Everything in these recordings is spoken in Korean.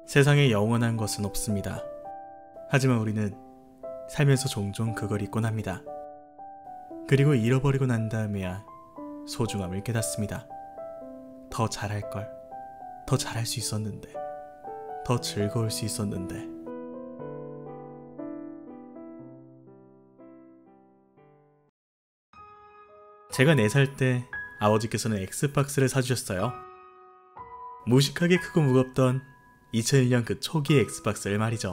세상에 영원한 것은 없습니다. 하지만 우리는 살면서 종종 그걸 잊곤 합니다. 그리고 잃어버리고 난 다음에야 소중함을 깨닫습니다. 더 잘할 걸, 더 잘할 수 있었는데, 더 즐거울 수 있었는데. 제가 4살 때 아버지께서는 엑스박스를 사주셨어요. 무식하게 크고 무겁던 2001년 그 초기의 엑스박스를 말이죠.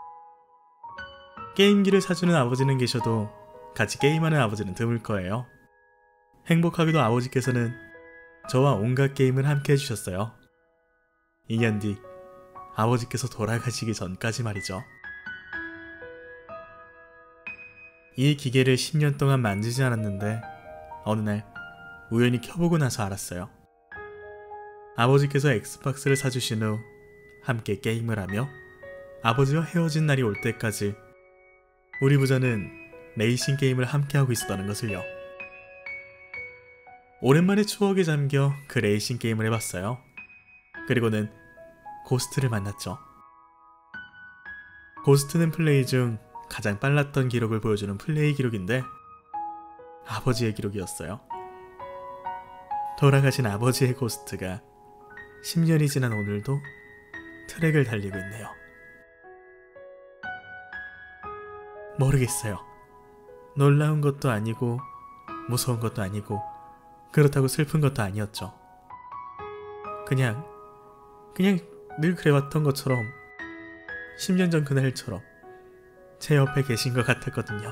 게임기를 사주는 아버지는 계셔도 같이 게임하는 아버지는 드물 거예요. 행복하게도 아버지께서는 저와 온갖 게임을 함께 해주셨어요. 2년 뒤 아버지께서 돌아가시기 전까지 말이죠. 이 기계를 10년 동안 만지지 않았는데 어느 날 우연히 켜보고 나서 알았어요. 아버지께서 엑스박스를 사주신 후 함께 게임을 하며 아버지와 헤어진 날이 올 때까지 우리 부자는 레이싱 게임을 함께 하고 있었다는 것을요. 오랜만에 추억에 잠겨 그 레이싱 게임을 해봤어요. 그리고는 고스트를 만났죠. 고스트는 플레이 중 가장 빨랐던 기록을 보여주는 플레이 기록인데 아버지의 기록이었어요. 돌아가신 아버지의 고스트가 10년이 지난 오늘도 트랙을 달리고 있네요. 모르겠어요. 놀라운 것도 아니고 무서운 것도 아니고 그렇다고 슬픈 것도 아니었죠. 그냥 늘 그래왔던 것처럼 10년 전 그날처럼 제 옆에 계신 것 같았거든요.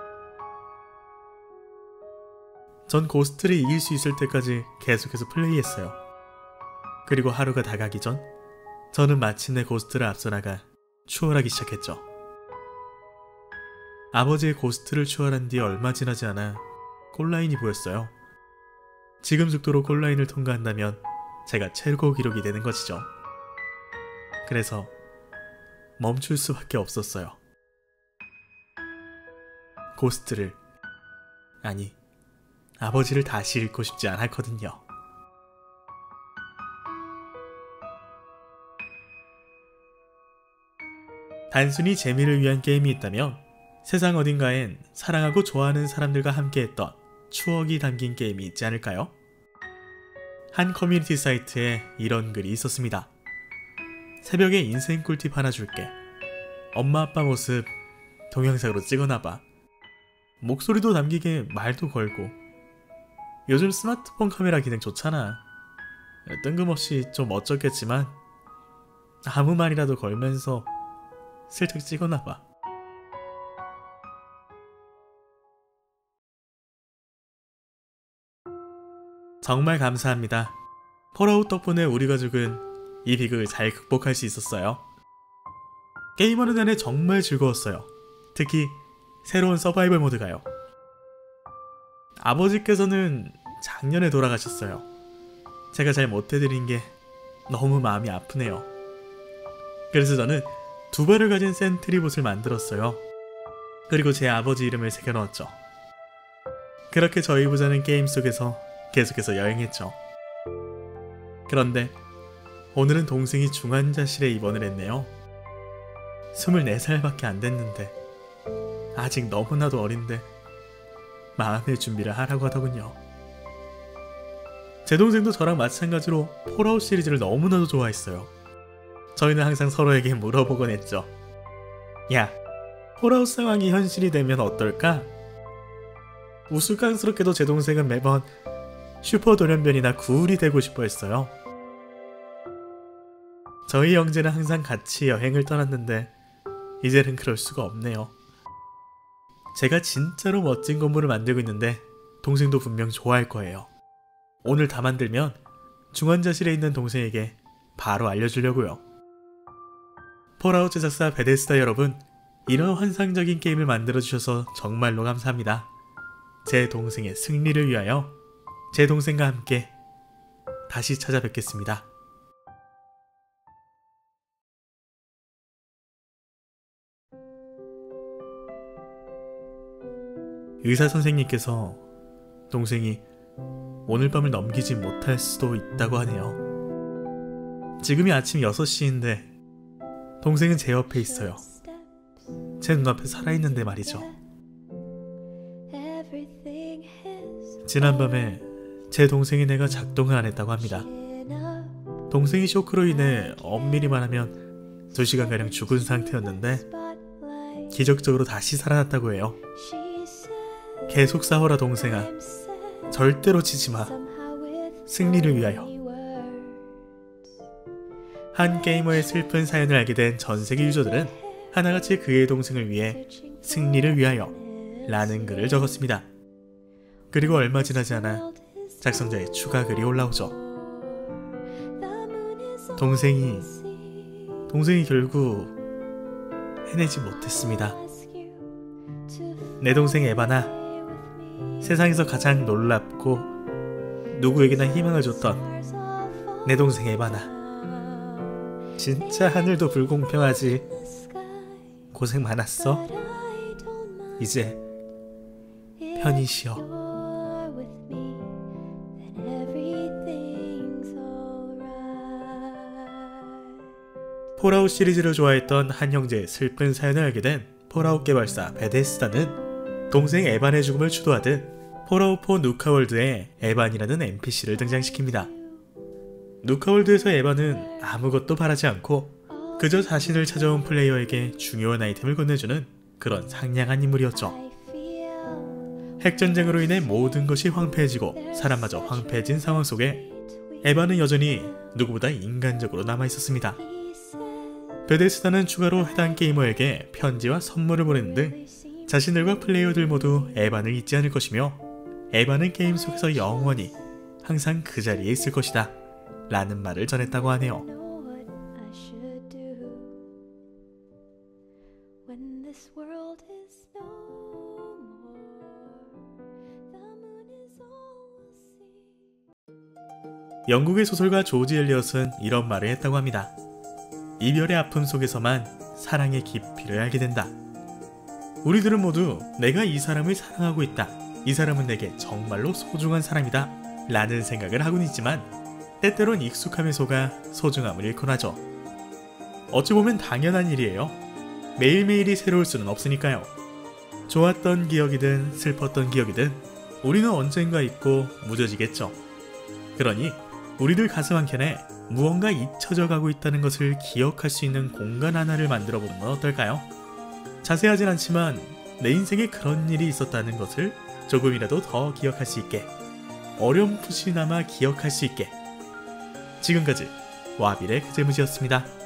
전 고스트를 이길 수 있을 때까지 계속해서 플레이했어요. 그리고 하루가 다 가기 전 저는 마침내 고스트를 앞서 나가 추월하기 시작했죠. 아버지의 고스트를 추월한 뒤 얼마 지나지 않아 골라인이 보였어요. 지금 속도로 골라인을 통과한다면 제가 최고 기록이 되는 것이죠. 그래서 멈출 수밖에 없었어요. 고스트를, 아니 아버지를 다시 잃고 싶지 않았거든요. 단순히 재미를 위한 게임이 있다면 세상 어딘가엔 사랑하고 좋아하는 사람들과 함께했던 추억이 담긴 게임이 있지 않을까요? 한 커뮤니티 사이트에 이런 글이 있었습니다. 새벽에 인생 꿀팁 하나 줄게. 엄마 아빠 모습 동영상으로 찍어놔봐. 목소리도 남기게 말도 걸고. 요즘 스마트폰 카메라 기능 좋잖아. 뜬금없이 좀 어쩌겠지만 아무 말이라도 걸면서 슬쩍 찍어놔봐. 정말 감사합니다. 폴아웃 덕분에 우리 가족은 이 비극을 잘 극복할 수 있었어요. 게임하는 내내 정말 즐거웠어요. 특히 새로운 서바이벌 모드가요. 아버지께서는 작년에 돌아가셨어요. 제가 잘 못해드린 게 너무 마음이 아프네요. 그래서 저는 2발을 가진 센트리봇을 만들었어요. 그리고 제 아버지 이름을 새겨넣었죠. 그렇게 저희 부자는 게임 속에서 계속해서 여행했죠. 그런데 오늘은 동생이 중환자실에 입원을 했네요. 24살밖에 안 됐는데 아직 너무나도 어린데 마음의 준비를 하라고 하더군요. 제 동생도 저랑 마찬가지로 폴아웃 시리즈를 너무나도 좋아했어요. 저희는 항상 서로에게 물어보곤 했죠. 야, 폴아웃 상황이 현실이 되면 어떨까? 우스꽝스럽게도 제 동생은 매번 슈퍼 돌연변이나 구울이 되고 싶어 했어요. 저희 형제는 항상 같이 여행을 떠났는데 이제는 그럴 수가 없네요. 제가 진짜로 멋진 건물을 만들고 있는데 동생도 분명 좋아할 거예요. 오늘 다 만들면 중환자실에 있는 동생에게 바로 알려주려고요. 폴아웃 제작사 베데스다 여러분, 이런 환상적인 게임을 만들어주셔서 정말로 감사합니다. 제 동생의 승리를 위하여 제 동생과 함께 다시 찾아뵙겠습니다. 의사 선생님께서 동생이 오늘 밤을 넘기지 못할 수도 있다고 하네요. 지금이 아침 6시인데 동생은 제 옆에 있어요. 제 눈앞에 살아있는데 말이죠. 지난밤에 제 동생이 뇌가 작동을 안 했다고 합니다. 동생이 쇼크로 인해 엄밀히 말하면 2시간가량 죽은 상태였는데 기적적으로 다시 살아났다고 해요. 계속 싸워라 동생아. 절대로 지지 마. 승리를 위하여. 한 게이머의 슬픈 사연을 알게 된 전세계 유저들은 하나같이 그의 동생을 위해 승리를 위하여 라는 글을 적었습니다. 그리고 얼마 지나지 않아 작성자의 추가 글이 올라오죠. 동생이 결국 해내지 못했습니다. 내 동생 에바나, 세상에서 가장 놀랍고 누구에게나 희망을 줬던 내 동생 에바나, 진짜 하늘도 불공평하지. 고생 많았어. 이제 편히 쉬어. 폴아웃 시리즈를 좋아했던 한 형제의 슬픈 사연을 알게 된 폴아웃 개발사 베데스다는 동생 에반의 죽음을 추도하듯 폴아웃4 누카월드에 에반이라는 NPC를 등장시킵니다. 누카월드에서 에반은 아무것도 바라지 않고 그저 자신을 찾아온 플레이어에게 중요한 아이템을 건네주는 그런 상냥한 인물이었죠. 핵전쟁으로 인해 모든 것이 황폐해지고 사람마저 황폐해진 상황 속에 에반은 여전히 누구보다 인간적으로 남아있었습니다. 베데스다는 추가로 해당 게이머에게 편지와 선물을 보내는 등 자신들과 플레이어들 모두 에반을 잊지 않을 것이며 에반은 게임 속에서 영원히 항상 그 자리에 있을 것이다 라는 말을 전했다고 하네요. 영국의 소설가 조지 엘리엇은 이런 말을 했다고 합니다. 이별의 아픔 속에서만 사랑의 깊이를 알게 된다. 우리들은 모두 내가 이 사람을 사랑하고 있다. 이 사람은 내게 정말로 소중한 사람이다. 라는 생각을 하고는 있지만 때때론 익숙함에 속아 소중함을 잃곤 하죠. 어찌 보면 당연한 일이에요. 매일매일이 새로울 수는 없으니까요. 좋았던 기억이든 슬펐던 기억이든 우리는 언젠가 잊고 무뎌지겠죠. 그러니 우리들 가슴 한켠에 무언가 잊혀져 가고 있다는 것을 기억할 수 있는 공간 하나를 만들어 보는 건 어떨까요? 자세하진 않지만 내 인생에 그런 일이 있었다는 것을 조금이라도 더 기억할 수 있게, 어렴풋이나마 기억할 수 있게. 지금까지 와빌의 그제무지였습니다.